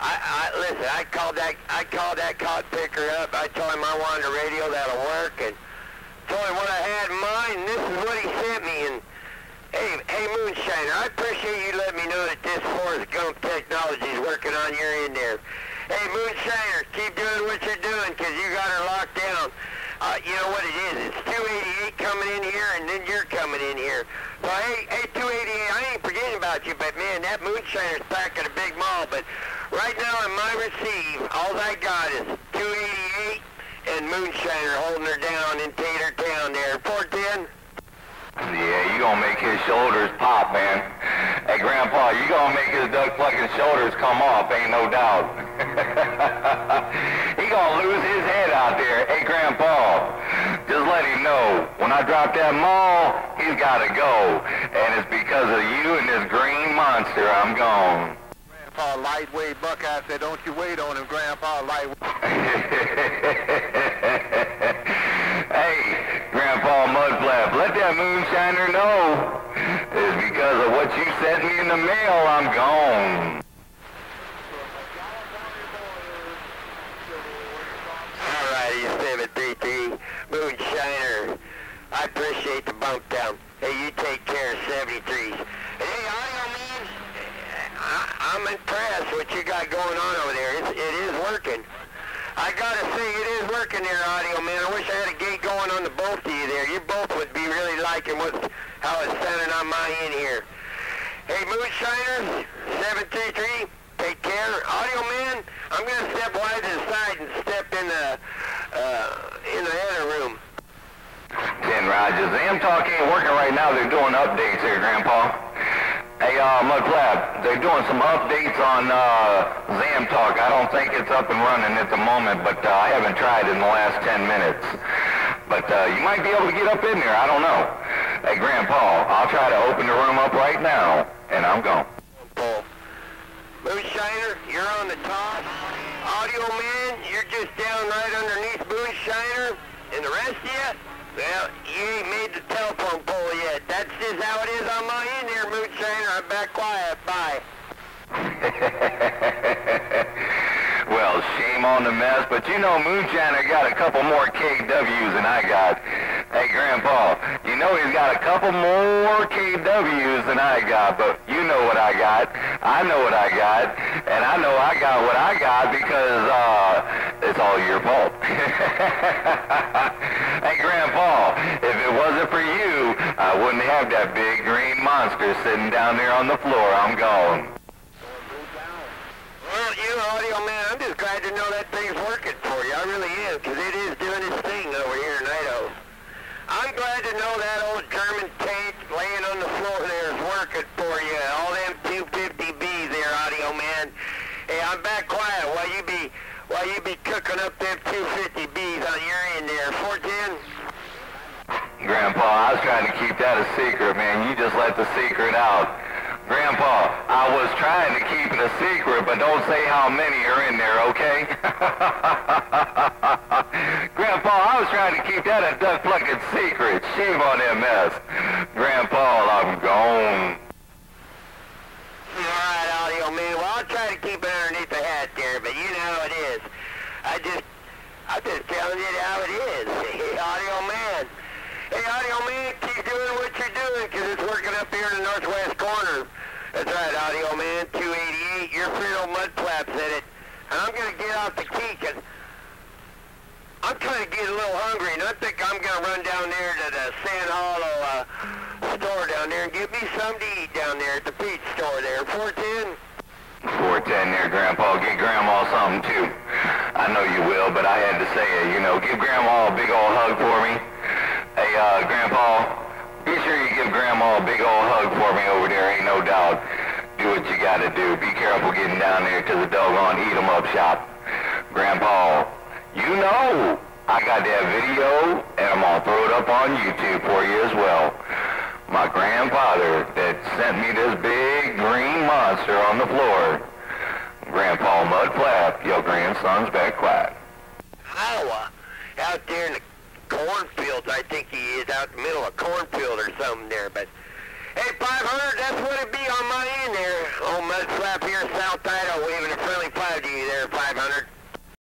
Listen, I called that cod picker up. I told him I wanted a radio that'll work, and told him what I had in mind, and this is what he sent me. And hey, Moonshiner, I appreciate you letting me know that this Forrest Gump technology is working on your end there. Hey, Moonshiner, keep doing what you're doing, because you got her locked down. You know what it is? It's 288 coming in here, and then you're coming in here. So, hey, 288, I ain't forgetting about you, but man, that Moonshiner's packing a big maul. But right now in my receive, all I got is 288 and Moonshiner holding her down in Tater Town there. 410? Yeah, you gonna make his shoulders pop, man. Hey, Grandpa, you gonna make his duck plucking shoulders come off, ain't no doubt. He gonna lose his head out there. Hey, Grandpa, just let him know, when I drop that maul, he's gotta go. And it's because of you and this green monster I'm gone. Grandpa Lightweight Buckeye said, don't you wait on him, Grandpa Lightweight. Hey, Grandpa Mudflap, let that Moonshiner know. It's because of what you sent me in the mail, I'm gone. Alrighty, 733, Moonshiner. I appreciate the bump down. Hey, you take care of 73s. Hey, audio man, I'm impressed what you got going on over there. It is working. I gotta say, it is working there, audio man. I wish I had a gate going on the both of you there. You both would be really liking how it's sounding on my end here. Hey, Moonshiners, 733, take care. Audio man, I'm gonna step wide to the side and step in the other room. 10 Rogers. Talk ain't working right now. They're doing updates here, Grandpa. Hey, Mudflap, they're doing some updates on Talk. I don't think it's up and running at the moment, but I haven't tried in the last 10 minutes. But you might be able to get up in there. I don't know. Hey, Grandpa, I'll try to open the room up right now, and I'm gone. Moonshiner, you're on the top. Audio man, you're just down right underneath Moonshiner. And the rest of you, well, you ain't made the telephone pole yet. That's just how it is on my end here, Moonshiner. I'm back quiet. Bye. Well, shame on the mess, but you know Moonshiner got a couple more KWs than I got. Hey, Grandpa, you know he's got a couple more KWs than I got, but you know what I got. I know what I got, and I know I got what I got because, it's all your fault. Hey, Grandpa, if it wasn't for you, I wouldn't have that big green monster sitting down there on the floor. I'm gone. Well, you audio man, I'm just glad to know that thing's working for you. I really am, because it is doing its thing over here in Idaho. I'm glad to know that old German tank laying on the floor there is working for you. All them 250Bs there, audio man. Hey, I'm back quiet while you be cooking up them 250Bs on your end there. 410? Grandpa, I was trying to keep that a secret, man. You just let the secret out. Grandpa, I was trying to keep it a secret, but don't say how many are in there, okay? Grandpa, I was trying to keep that a duck plucking secret. Shame on MS. Grandpa, I'm gone. All right, audio man. Well, I'll try to keep it underneath the hat there, but you know how it is. I'm just telling you how it is. Hey, audio man. Hey, audio man, keep doing what you're doing, because it's working up here in the northwest corner. That's right, audio man, 288, your Fredo Mudflap's in it. And I'm going to get off the key, because I'm trying to get a little hungry, and I think I'm going to run down there to the San Hollow store down there and get me something to eat down there at the Peach store there. 410? 410 there, Grandpa. Get Grandma something, too. I know you will, but I had to say it, you know. Give Grandma a big old hug for me. Hey, Grandpa, be sure you give Grandma a big old hug for me over there, ain't no doubt. Do what you gotta do. Be careful getting down there to the doggone eat-em-up shop. Grandpa, you know I got that video, and I'm gonna throw it up on YouTube for you as well. My grandfather that sent me this big green monster on the floor. Grandpa Mudflap, your grandson's back quiet. Iowa, out there in the cornfields, I think he is, out in the middle of a cornfield or something there, but hey, 500, that's what it be on my end there. Old Mudflap here in South Idaho, waving a friendly 500.